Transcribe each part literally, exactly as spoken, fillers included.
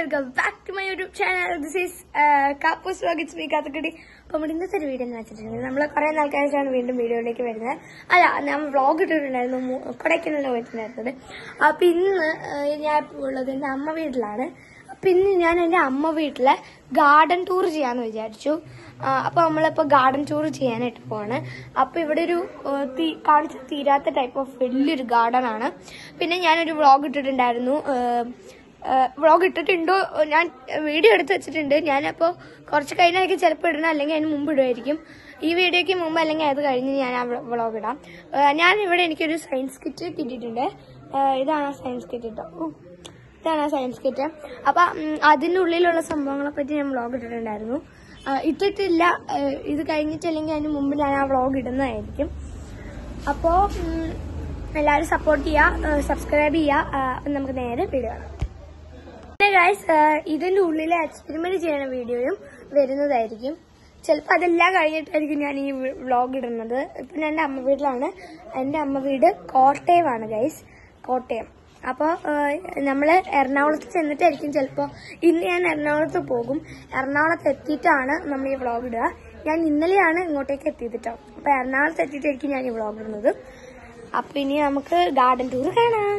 welcome back to my YouTube channel. This is Kappus vlog. It's me Kathakudi. അപ്പോൾ നമ്മുടെ ഇന്നത്തെ ഒരു video എന്ന് വെച്ചിട്ടുണ്ടെങ്കിൽ നമ്മൾ കുറേ നാൾക്കാഴ്ചയാണ് വീണ്ടും വീഡിയോയിലേക്ക് വരുന്നത്. അല്ല, ഞാൻ വ്ളോഗ് ഇട്ടിട്ടുണ്ടായിരുന്നു, കൊടൈക്കനാലിൽ പോയിട്ടുണ്ടായിരുന്നത്. അപ്പം ഇന്ന് ഞാൻ ഉള്ളത് എൻ്റെ അമ്മ വീട്ടിലാണ്. അപ്പം ഇന്ന് ഞാൻ എൻ്റെ അമ്മ വീട്ടിലെ ഗാർഡൻ ടൂർ ചെയ്യാമെന്ന് വിചാരിച്ചു. അപ്പോൾ നമ്മളിപ്പോൾ ഗാർഡൻ ടൂർ ചെയ്യാനായിട്ട് പോവാണ്. അപ്പോൾ ഇവിടെ ഒരു കാണിച്ച് തീരാത്ത ടൈപ്പ് ഓഫ് വലിയൊരു ഗാർഡൻ ആണ്. പിന്നെ ഞാനൊരു വ്ളോഗ് ഇട്ടിട്ടുണ്ടായിരുന്നു. വ്ളോഗ് ഇട്ടിട്ടുണ്ടോ, ഞാൻ വീഡിയോ എടുത്ത് വെച്ചിട്ടുണ്ട്. ഞാനപ്പോൾ കുറച്ച് കഴിഞ്ഞാൽ ചിലപ്പോൾ ഇടണം, അല്ലെങ്കിൽ അതിന് മുമ്പ് ഇടുമായിരിക്കും. ഈ വീഡിയോയ്ക്ക് മുമ്പ് അല്ലെങ്കിൽ അത് കഴിഞ്ഞ് ഞാൻ ആ വ്ളോഗ് ഇടാം. ഞാൻ ഇവിടെ എനിക്കൊരു സയൻസ് കിറ്റ് കിട്ടിയിട്ടുണ്ട്. ഇതാണ് ആ സയൻസ് കിറ്റ് കേട്ടോ. ഇതാണ് ആ സയൻസ് കിറ്റ്. അപ്പം അതിൻ്റെ ഉള്ളിലുള്ള സംഭവങ്ങളെ പറ്റി ഞാൻ വ്ളോഗ് ഇട്ടിട്ടുണ്ടായിരുന്നു. ഇട്ടിട്ടില്ല, ഇത് കഴിഞ്ഞിട്ട് അല്ലെങ്കിൽ അതിന് മുമ്പ് ഞാൻ ആ വ്ളോഗ് ഇടുന്നതായിരിക്കും. അപ്പോൾ എല്ലാവരും സപ്പോർട്ട് ചെയ്യുക, സബ്സ്ക്രൈബ് ചെയ്യുക. നമുക്ക് നേരെ വീഡിയോ കാണാം. ഗൈസ്, ഇതിന്റെ ഉള്ളിലെ എക്സ്പെരിമെന്റ് ചെയ്യുന്ന വീഡിയോയും വരുന്നതായിരിക്കും. ചിലപ്പോൾ അതെല്ലാം കഴിഞ്ഞിട്ടായിരിക്കും ഞാൻ ഈ വ്ളോഗ് ഇടുന്നത്. ഇപ്പം ഞാൻ എൻ്റെ അമ്മ വീട്ടിലാണ്. എൻ്റെ അമ്മ വീട് കോട്ടയമാണ് ഗൈസ്, കോട്ടയം. അപ്പോൾ നമ്മൾ എറണാകുളത്ത് ചെന്നിട്ടായിരിക്കും ചിലപ്പോൾ. ഇന്ന് ഞാൻ എറണാകുളത്ത് പോകും. എറണാകുളത്ത് എത്തിയിട്ടാണ് നമ്മൾ ഈ വ്ളോഗ് ഇടുക. ഞാൻ ഇന്നലെയാണ് ഇങ്ങോട്ടേക്ക് എത്തിയിട്ടോ. അപ്പോൾ എറണാകുളത്ത് എത്തിയിട്ടായിരിക്കും ഞാൻ ഈ വ്ളോഗ് ഇടുന്നത്. അപ്പോൾ ഇനി നമുക്ക് ഗാർഡൻ ടൂർ കാണാം.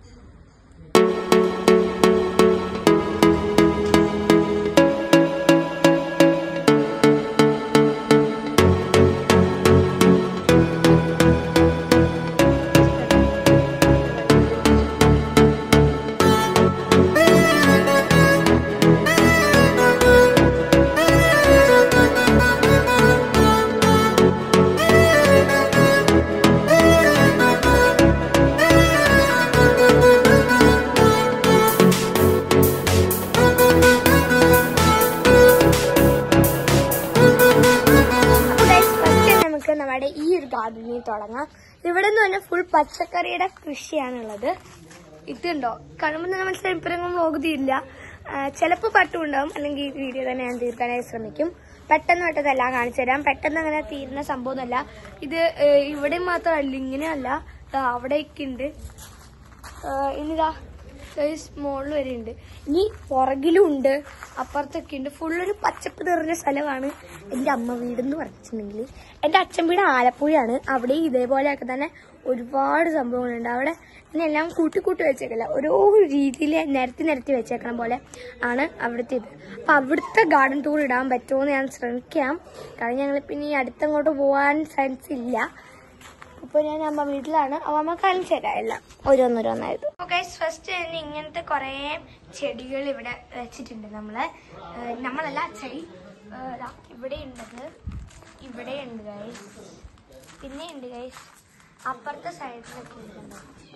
നമ്മുടെ ഈ ഒരു ഗാർഡനിൽ തുടങ്ങാം. ഇവിടെ നിന്ന് പറഞ്ഞാൽ ഫുൾ പച്ചക്കറിയുടെ കൃഷിയാണുള്ളത്. ഇതുണ്ടോ കാണുമ്പോൾ തന്നെ മനസ്സിലായി ഇപ്പഴൊന്നും വ്ളോഗ് തീരില്ല. ചിലപ്പോൾ പട്ടും ഉണ്ടാവും, അല്ലെങ്കിൽ ഈ വീഡിയോ തന്നെ ഞാൻ തീർക്കാനായി ശ്രമിക്കും. പെട്ടെന്ന് പെട്ടെന്ന് എല്ലാം കാണിച്ചു തരാം. പെട്ടെന്ന് അങ്ങനെ തീരുന്ന സംഭവമൊന്നുമല്ല ഇത്. ഇവിടെ മാത്രമല്ല, ഇങ്ങനെയല്ല, അവിടെയൊക്കെ ഉണ്ട്. ഇനിതാ മോളിൽ വരെ ഉണ്ട്. ഇനി പുറകിലും ഉണ്ട്, അപ്പുറത്തൊക്കെ ഉണ്ട്. ഫുള്ളൊരു പച്ചപ്പ് നിറഞ്ഞ സ്ഥലമാണ് എൻ്റെ അമ്മ വീടെന്ന് പറഞ്ഞിട്ടുണ്ടെങ്കിൽ. എൻ്റെ അച്ഛൻ വീട് ആലപ്പുഴയാണ്. അവിടെ ഇതേപോലെയൊക്കെ തന്നെ ഒരുപാട് സംഭവങ്ങളുണ്ട്. അവിടെ ഇതിനെല്ലാം കൂട്ടി കൂട്ടി വെച്ചേക്കില്ല, ഓരോ രീതിയിൽ നിരത്തി നിരത്തി വെച്ചേക്കണ പോലെ ആണ് അവിടുത്തെ ഇത്. അപ്പം അവിടുത്തെ ഗാർഡൻ ടൂർ ഇടാൻ പറ്റുമോ എന്ന് ഞാൻ ശ്രമിക്കാം. കാരണം ഞങ്ങളിപ്പോൾ ഇനി അടുത്തങ്ങോട്ട് പോകാൻ ചാൻസ് ഇല്ല. ഇപ്പോൾ ഞാൻ അമ്മ വീട്ടിലാണ്. അപ്പോൾ അമ്മ കാണിച്ചു തരാം എല്ലാം ഓരോന്നോരോന്നായത്. ഓക്കെ, ഫസ്റ്റ് തന്നെ ഇങ്ങനത്തെ കുറേ ചെടികൾ ഇവിടെ വെച്ചിട്ടുണ്ട്. നമ്മള് നമ്മളല്ല ചെടി ഇവിടെ ഉണ്ടത്, ഇവിടെ ഉണ്ട് ഗൈസ്, പിന്നെ ഉണ്ട് ഗൈസ് അപ്പുറത്തെ സൈഡിലൊക്കെ ഉണ്ട്.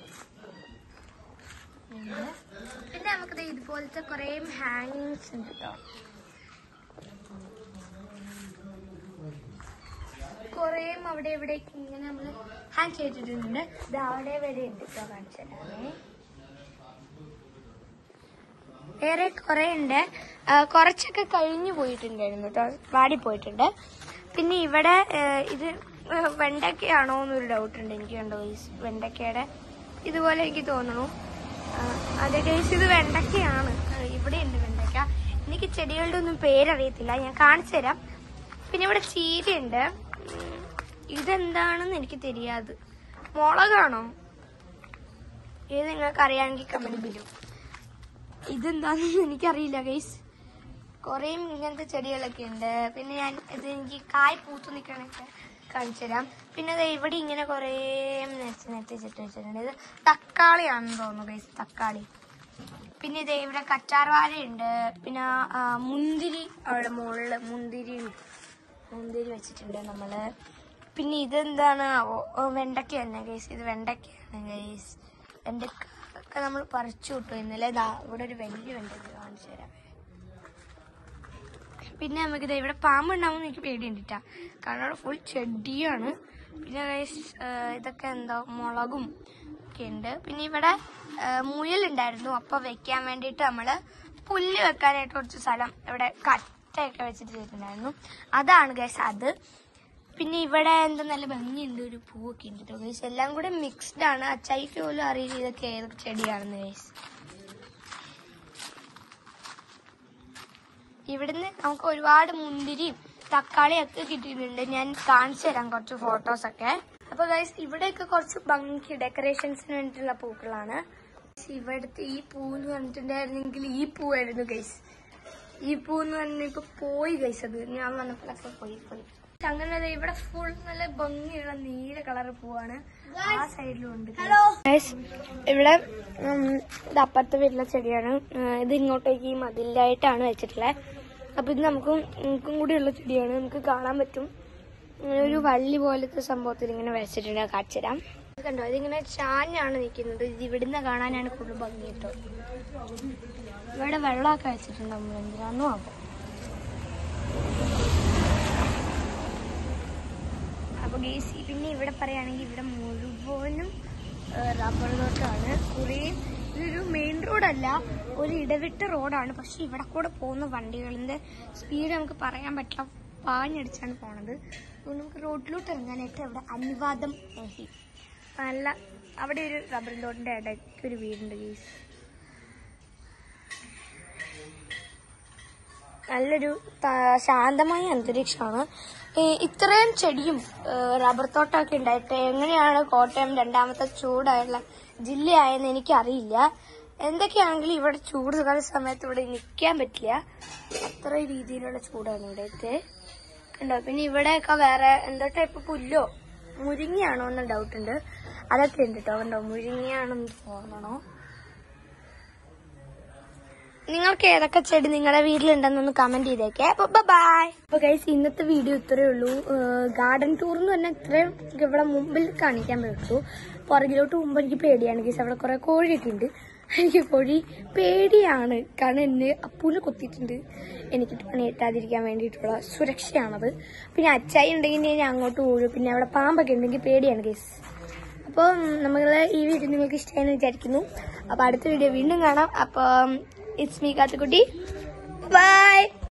പിന്നെ നമുക്കിത് ഇതുപോലത്തെ കുറേ ഹാങ്ങിങ്സ് ഉണ്ട് കേട്ടോ. കുറേയും അവിടെ ഇവിടേക്ക് ഇങ്ങനെ നമ്മൾ ഹാങ് ചെയ്തിട്ടുണ്ട്. ഇത് അവിടെ വരെ ഉണ്ട് കേട്ടോ, കാണിച്ചു തരാമേ. വേറെ കുറെ ഉണ്ട്, കുറച്ചൊക്കെ കഴിഞ്ഞു പോയിട്ടുണ്ടായിരുന്നു കേട്ടോ, വാടിപ്പോയിട്ടുണ്ട്. പിന്നെ ഇവിടെ ഇത് വെണ്ടയ്ക്കയാണോ എന്നൊരു ഡൗട്ട് ഉണ്ട് എനിക്ക്. കണ്ടോ ഈ വെണ്ടയ്ക്കയുടെ ഇതുപോലെ എനിക്ക് തോന്നുന്നു. അതെ ഗൈസ്, ഇത് വെണ്ടയ്ക്കയാണ്. ഇവിടെ ഉണ്ട് വെണ്ടയ്ക്ക. എനിക്ക് ചെടികളുടെ ഒന്നും പേരറിയത്തില്ല, ഞാൻ കാണിച്ചു തരാം. പിന്നെ ഇവിടെ ചീരയുണ്ട്. ഇതെന്താണെന്ന് എനിക്ക് தெரியாது. മുളകാണോ ഇത് നിങ്ങൾക്ക് അറിയാമെങ്കിൽ കമന്റ് ബിലോ. ഇതെന്താണെന്ന് എനിക്കറിയില്ല ഗൈസ്. കുറേ ഇങ്ങനത്തെ ചെടികളൊക്കെ ഉണ്ട്. പിന്നെ ഞാൻ ഇത് എനിക്ക് കായ് പൂത്തു നിൽക്കണൊക്കെ കാണിച്ചു തരാം. പിന്നെ ഇവിടെ ഇങ്ങനെ കുറേ നെറ്റ് നെറ്റ് ചെട്ട് വെച്ചിട്ടുണ്ട്. ഇത് തക്കാളിയാണെന്ന് തോന്നുന്നു ഗൈസ്, തക്കാളി. പിന്നെ ഇത് ഇവിടെ കറ്റാർവാഴയുണ്ട്. പിന്നെ മുന്തിരി അവിടെ മുകളിൽ മുന്തിരി മുന്തിരി വെച്ചിട്ടുണ്ട് നമ്മള്. പിന്നെ ഇതെന്താണ്, വെണ്ടയ്ക്ക തന്നെ ഗൈസ്. ഇത് വെണ്ടയ്ക്കയാണ് ഗൈസ്. വെണ്ടയ്ക്ക നമ്മൾ പറിച്ചു കിട്ടും ഇന്നലെ. ഇവിടെ ഒരു വലിയ വെണ്ടയ്ക്ക കാണിച്ചു തരാം. പിന്നെ നമുക്കിത് ഇവിടെ പാമ്പുണ്ടാവുമെന്ന് എനിക്ക് പേടിയുണ്ടിട്ടാ, കാരണം അവിടെ ഫുൾ ചെടിയാണ്. പിന്നെ ഗൈസ് ഇതൊക്കെ എന്താ മുളകും ഒക്കെ ഉണ്ട്. പിന്നെ ഇവിടെ മുയലുണ്ടായിരുന്നു, അപ്പൊ വെക്കാൻ വേണ്ടിയിട്ട് നമ്മള് പുല്ല് വെക്കാനായിട്ട് കുറച്ച് സ്ഥലം ഇവിടെ കട്ടയൊക്കെ വെച്ചിട്ട് ചെയ്തിട്ടുണ്ടായിരുന്നു. അതാണ് ഗൈസ് അത്. പിന്നെ ഇവിടെ എന്താ നല്ല ഭംഗിയുണ്ട്, ഒരു പൂവൊക്കെ ഉണ്ട് കേട്ടോ ഗൈസ്. എല്ലാം കൂടെ മിക്സ്ഡ് ആണ്. അച്ചായിക്ക് പോലും അറിയില്ല ഇതൊക്കെ ഏതൊക്കെ ചെടിയാണെന്ന് ഗൈസ്. ഇവിടുന്ന് നമുക്ക് ഒരുപാട് മുന്തിരിയും തക്കാളിയൊക്കെ കിട്ടിയിട്ടുണ്ട്. ഞാൻ കാണിച്ചു തരാം കുറച്ച് ഫോട്ടോസൊക്കെ. അപ്പൊ ഗൈസ് ഇവിടെയൊക്കെ കുറച്ച് ഭംഗി ഡെക്കറേഷൻസിന് വേണ്ടിയിട്ടുള്ള പൂക്കളാണ്. ഇവിടുത്തെ ഈ പൂന്ന് പറഞ്ഞിട്ടുണ്ടായിരുന്നെങ്കിൽ ഈ പൂവായിരുന്നു ഗൈസ്. ഈ പൂന്ന് പറഞ്ഞ ഇപ്പൊ പോയി ഗൈസ്. അത് ഞാൻ വന്നപ്പോഴൊക്കെ പോയി പോയി അങ്ങനെ ഇവിടെ ഫുൾ നല്ല ഭംഗിയുള്ള നീല കളർ പൂവാണ്. ആ സൈഡിലും ഉണ്ട്. ഇവിടെ ഇത് അപ്പുറത്തെ വീട്ടിലെ ചെടിയാണ്. ഇത് ഇങ്ങോട്ടേക്ക് ഈ മതിലായിട്ടാണ് വെച്ചിട്ടുള്ളത്. അപ്പൊ ഇത് നമുക്കും നമുക്കും കൂടിയുള്ള ചെടിയാണ്. നമുക്ക് കാണാൻ പറ്റും. ഒരു വള്ളി പോലത്തെ സംഭവത്തിൽ ഇങ്ങനെ വെച്ചിട്ടുണ്ട്. കാണിച്ചുതരാം. കണ്ടോ, ഇതിങ്ങനെ ചാഞ്ഞാണ് നിൽക്കുന്നത്. ഇത് ഇവിടുന്ന് കാണാനാണ് കൂടുതൽ ഭംഗി കേട്ടോ. ഇവിടെ വെള്ളമൊക്കെ വെച്ചിട്ടുണ്ട്. നമ്മൾ എന്തിനാണോ ആവും. അപ്പൊ ഗേസി പിന്നെ ഇവിടെ പറയുകയാണെങ്കിൽ ഇവിടെ മുഴുവനും റബ്ബർ തോട്ടമാണ്. കുറേ ഇതൊരു മെയിൻ റോഡല്ല, ഒരു ഇടവിട്ട റോഡാണ്. പക്ഷെ ഇവിടെ കൂടെ പോകുന്ന വണ്ടികളിന്റെ സ്പീഡ് നമുക്ക് പറയാൻ പറ്റില്ല. പാഞ്ഞടിച്ചാണ് പോണത്. അതുകൊണ്ട് നമുക്ക് റോഡിലോട്ട് ഇറങ്ങാനായിട്ട് അവിടെ അനുവാദം നോക്കി. നല്ല അവിടെ ഒരു റബ്ബർ തോട്ടിന്റെ ഇടയ്ക്ക് ഒരു വീടുണ്ട് ഗേസ്. നല്ലൊരു ശാന്തമായ അന്തരീക്ഷമാണ്. ഇത്രയും ചെടിയും റബ്ബർ തോട്ടമൊക്കെ ഉണ്ടായിട്ട് എങ്ങനെയാണ് കോട്ടയം രണ്ടാമത്തെ ചൂടായുള്ള ജില്ലയായെന്ന് എനിക്കറിയില്ല. എന്തൊക്കെയാണെങ്കിലും ഇവിടെ ചൂട് കാല സമയത്ത് ഇവിടെ നിൽക്കാൻ പറ്റില്ല. അത്ര രീതിയിലുള്ള ചൂടാണ് ഇവിടത്തെ. കണ്ടോ, പിന്നെ ഇവിടെയൊക്കെ വേറെ എന്തോ ടൈപ്പ് പുല്ലോ മുരിങ്ങയാണോ എന്ന് ഡൗട്ട് ഉണ്ട്. അതൊക്കെ ഉണ്ട് കേട്ടോ. കണ്ടോ, മുരിങ്ങയാണെന്ന് തോന്നണോ. നിങ്ങൾക്ക് ഏതൊക്കെ ചെടി നിങ്ങളുടെ വീട്ടിലുണ്ടെന്നൊന്ന് കമന്റ് ചെയ്തേക്കേ. അപ്പൊ ബൈ. അപ്പൊ ഗൈസ് ഇന്നത്തെ വീഡിയോ ഇത്രയേ ഉള്ളൂ. ഗാർഡൻ ടൂർ എന്ന് പറഞ്ഞാൽ ഇത്രയും ഇവിടെ മുമ്പിൽ കാണിക്കാൻ പറ്റുള്ളൂ. പുറകിലോട്ട് മുമ്പ് എനിക്ക് പേടിയാണ് ഗൈസ്. അവിടെ കുറെ കോഴിയൊക്കെ ഉണ്ട്. എനിക്ക് കോഴി പേടിയാണ്. കാരണം എന്നെ അപ്പൂനെ കൊത്തിയിട്ടുണ്ട്. എനിക്കിട്ട് പണി കിട്ടാതിരിക്കാൻ വേണ്ടിയിട്ടുള്ള സുരക്ഷയാണത്. പിന്നെ അച്ചായി ഉണ്ടെങ്കിൽ ഞാൻ അങ്ങോട്ട് ഓടും. പിന്നെ അവിടെ പാമ്പൊക്കെ ഉണ്ടെങ്കിൽ പേടിയാണ് ഗൈസ്. അപ്പോൾ നമ്മളെ ഈ വീഡിയോ നിങ്ങൾക്ക് ഇഷ്ടമായെന്ന് വിചാരിക്കുന്നു. അപ്പൊ അടുത്ത വീഡിയോ വീണ്ടും കാണാം. അപ്പം ഇറ്റ്സ് മീ കാത്തുക്കുട്ടി. ബൈ.